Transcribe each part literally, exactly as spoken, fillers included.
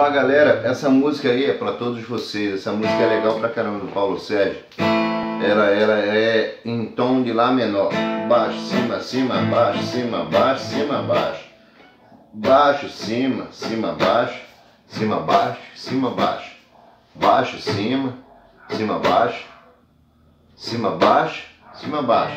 Olá galera, essa música aí é para todos vocês. Essa música é legal pra caramba, do Paulo Sérgio. Ela, ela é em tom de Lá menor. Baixo, cima, cima, baixo, cima, baixo, cima, baixo. Baixo, cima, cima, baixo, cima, baixo, cima, baixo. Baixo, cima, cima, baixo, cima, baixo, cima, baixo.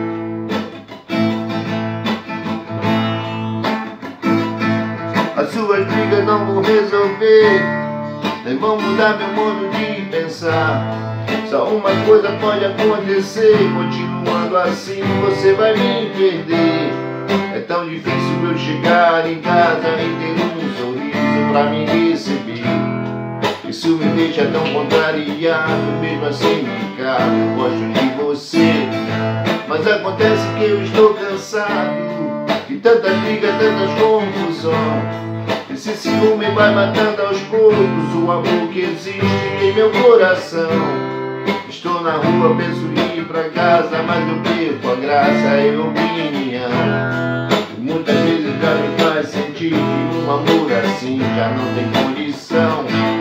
As suas brigas não vão resolver, nem vão mudar meu modo de pensar. Só uma coisa pode acontecer, continuando assim você vai me perder. É tão difícil eu chegar em casa e ter um sorriso pra me receber. Isso me deixa tão contrariado, mesmo assim ficar, eu gosto de você. Mas acontece que eu estou cansado de tanta briga, tantas confusões. Esse ciúme vai matando aos poucos o amor que existe em meu coração. Estou na rua, penso em ir pra casa, mas eu perco a graça e a opinião. E muitas vezes já me faz sentir que um amor assim já não tem condição.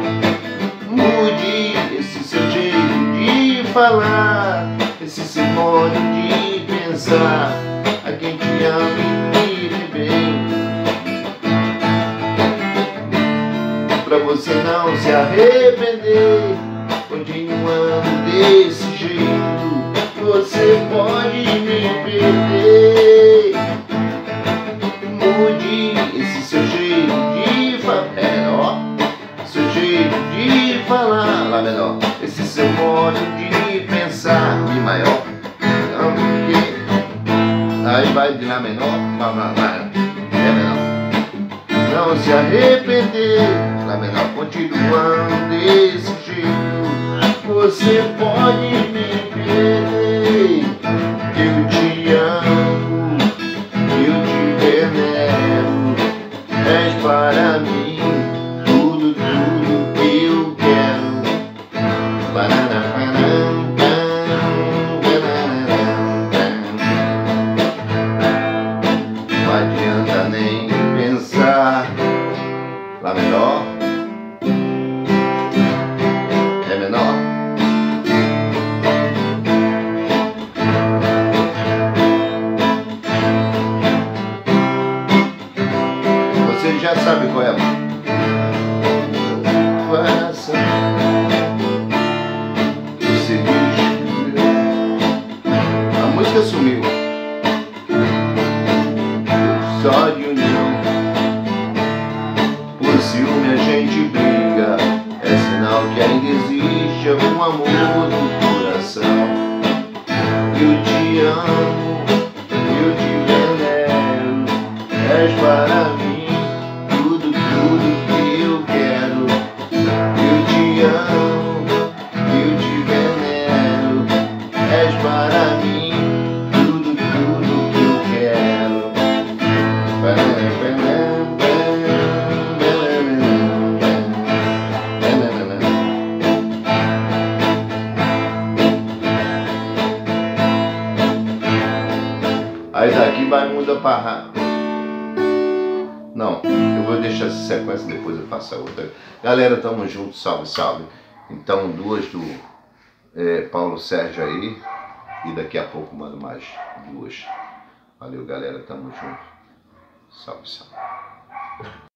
Mude esse seu jeito de falar, esse seu modo de pensar. A quem te ama e me vê bem, pra você não se arrepender. Continuando desse jeito, você pode me perder. Mude esse seu jeito de falar, é, ó, seu jeito de falar, Lá menor. Esse seu modo de pensar, Mi maior, não, porque aí vai de Lá menor, Lá, Lá, Lá, Ré menor. Não se arrepender, Lá menor. Continuando desse jeito, você pode me perder. Eu te amo, eu te venero. És para mim tudo, tudo que eu quero. Não adianta nem pensar. Lá menor, Ré menor. Você já sabe qual é a coração. Você diz, a música sumiu. Só de união. Por ciúme a gente briga, é sinal que ainda existe algum amor no coração. Eu te amo, eu te venero. És para mim tudo, tudo que eu quero. Eu te amo, eu te venero. És para mim tudo, tudo que eu quero. Aí daqui vai mudar pra Rá. Não, eu vou deixar essa sequência, depois eu faço a outra. Galera, tamo junto, salve, salve. Então, duas do é, Paulo Sérgio aí. E daqui a pouco mando mais duas. Valeu, galera, tamo junto. Salve, salve.